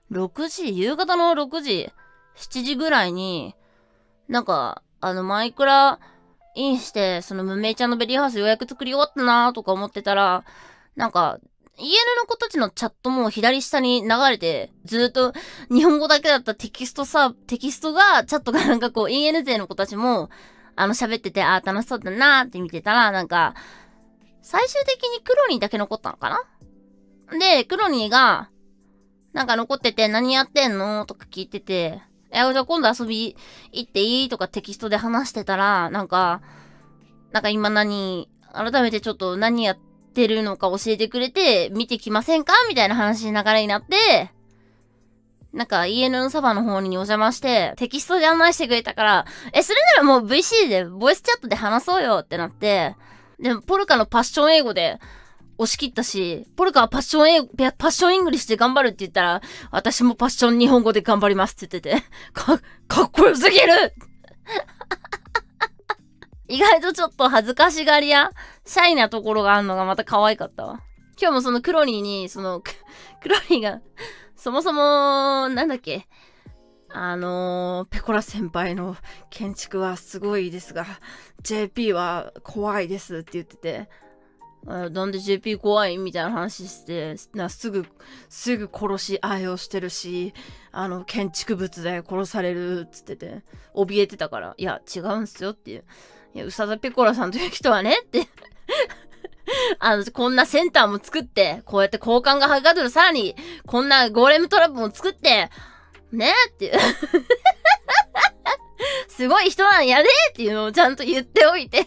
6時、夕方の6時、7時ぐらいに、なんか、マイクラインして、その無名ちゃんのベリーハウスようやく作り終わったなーとか思ってたら、なんか、EN の子たちのチャットも左下に流れて、ずっと日本語だけだったテキストが、チャットがなんかこう EN 勢の子たちも、喋ってて、楽しそうだなーって見てたら、なんか、最終的にクロニーだけ残ったのかな？で、クロニーが、なんか残ってて何やってんのとか聞いてて、じゃあ今度遊び行っていいとかテキストで話してたら、なんか今改めてちょっと何やってるのか教えてくれて、見てきませんかみたいな話の流れになって、なんか EN のサバの方にお邪魔して、テキストで案内してくれたから、それならもう VC で、ボイスチャットで話そうよってなって、でもポルカのパッション英語で、押し切ったし、ポルカはパッションイングリッシュで頑張るって言ったら、私もパッション日本語で頑張りますって言ってて、かっこよすぎる意外とちょっと恥ずかしがり屋、シャイなところがあるのがまた可愛かったわ。今日もそのクロニーに、クロニーが、そもそも、なんだっけ、ペコラ先輩の建築はすごいですが、JP は怖いですって言ってて、なんで JP 怖いみたいな話して、すぐ殺し合いをしてるし、建築物で殺されるっつってて、怯えてたから、いや、違うんすよっていう。いや、宇佐田ペコラさんという人はねってこんなセンターも作って、こうやって交換がはかどる、さらに、こんなゴーレムトラップも作って、ねっていうすごい人なんやでっていうのをちゃんと言っておいて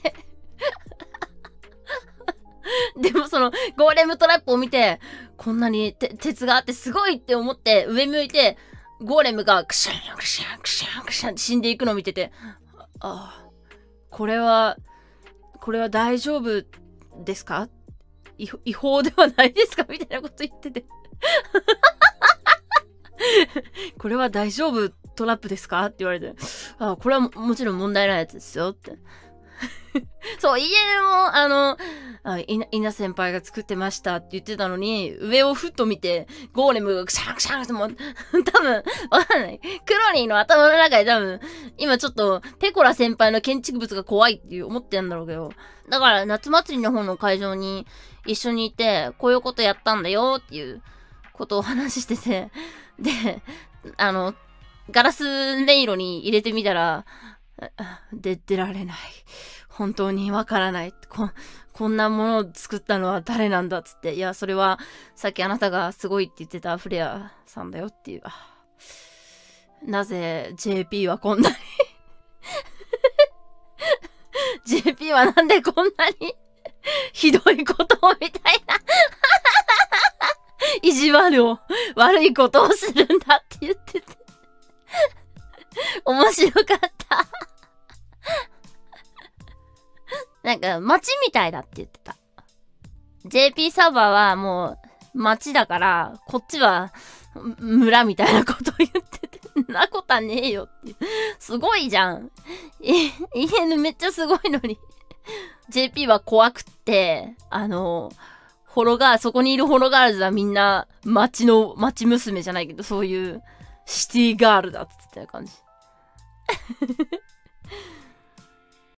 でもその、ゴーレムトラップを見て、こんなに鉄があってすごいって思って、上向いて、ゴーレムがクシャンクシャンクシャンクシャンって死んでいくのを見てて、これは大丈夫ですか？違法ではないですかみたいなこと言ってて。これは大丈夫トラップですかって言われて、これはもちろん問題ないやつですよって。そう、家も、稲先輩が作ってましたって言ってたのに、上をふっと見て、ゴーレムがクシャンクシャンってもう、多分、わかんない。クロニーの頭の中で多分、今ちょっと、ペコラ先輩の建築物が怖いって思ってんだろうけど、だから夏祭りの方の会場に一緒にいて、こういうことやったんだよっていうことを話してて、で、ガラス音色に入れてみたら、出られない。本当にわからない。こんなものを作ったのは誰なんだっつって。いや、それはさっきあなたがすごいって言ってたフレアさんだよっていう。なぜ JP はこんなにJP はなんでこんなにひどいことをみたいな意地悪いことをするんだって言ってて面白かったなんか、街みたいだって言ってた。JP サーバーはもう、街だから、こっちは、村みたいなこと言ってて、なことはねえよっていう。すごいじゃん。EN めっちゃすごいのに。JP は怖くって、そこにいるホロガールズはみんな、街娘じゃないけど、そういう、シティガールだって言ってた感じ。